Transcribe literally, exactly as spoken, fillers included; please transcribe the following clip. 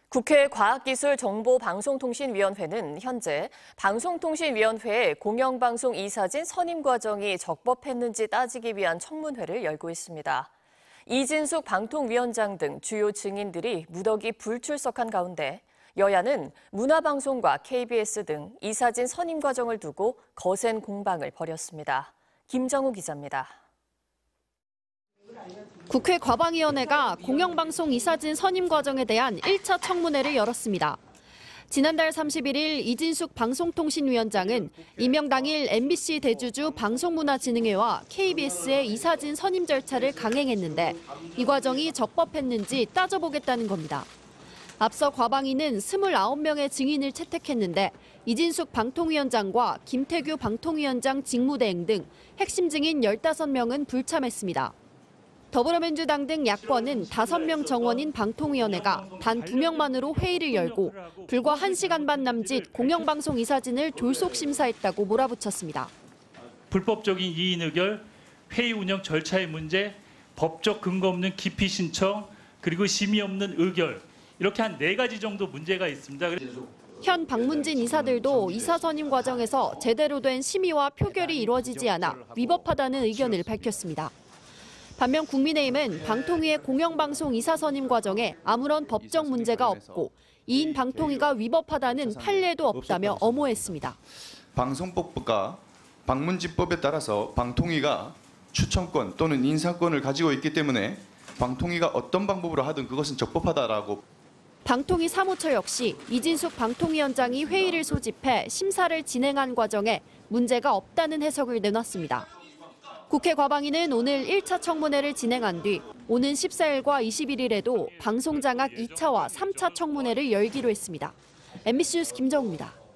국회 과학기술정보방송통신위원회는 현재 방송통신위원회의 공영방송 이사진 선임 과정이 적법했는지 따지기 위한 청문회를 열고 있습니다. 이진숙 방통위원장 등 주요 증인들이 무더기 불출석한 가운데 여야는 문화방송과 케이비에스 등 이사진 선임 과정을 두고 거센 공방을 벌였습니다. 김정우 기자입니다. 국회 과방위원회가 공영방송 이사진 선임 과정에 대한 일 차 청문회를 열었습니다. 지난달 삼십일 일 이진숙 방송통신위원장은 임명 당일 엠비씨 대주주 방송문화진흥회와 케이비에스의 이사진 선임 절차를 강행했는데 이 과정이 적법했는지 따져보겠다는 겁니다. 앞서 과방위는 이십구 명의 증인을 채택했는데 이진숙 방통위원장과 김태규 방통위원장 직무대행 등 핵심 증인 열다섯 명은 불참했습니다. 더불어민주당 등 야권은 다섯 명 정원인 방통위원회가 단 두 명만으로 회의를 열고 불과 한 시간 반 남짓 공영방송 이사진을 졸속 심사했다고 몰아붙였습니다. 불법적인 이인 의결, 회의 운영 절차의 문제, 법적 근거 없는 기피 신청, 그리고 심의 없는 의결, 이렇게 한 네 가지 정도 문제가 있습니다. 현 방문진 이사들도 이사 선임 과정에서 제대로 된 심의와 표결이 이루어지지 않아 위법하다는 의견을 밝혔습니다. 반면 국민의힘은 방통위의 공영방송 이사 선임 과정에 아무런 법적 문제가 없고 이인 방통위가 위법하다는 판례도 없다며 엄호했습니다. 방송법과 방문진법에 따라서 방통위가 추천권 또는 인사권을 가지고 있기 때문에 방통위가 어떤 방법으로 하든 그것은 적법하다라고. 방통위 사무처 역시 이진숙 방통위원장이 회의를 소집해 심사를 진행한 과정에 문제가 없다는 해석을 내놨습니다. 국회 과방위는 오늘 일 차 청문회를 진행한 뒤 오는 십사 일과 이십일 일에도 방송장악 이 차와 삼 차 청문회를 열기로 했습니다. 엠비씨 뉴스 김정우입니다.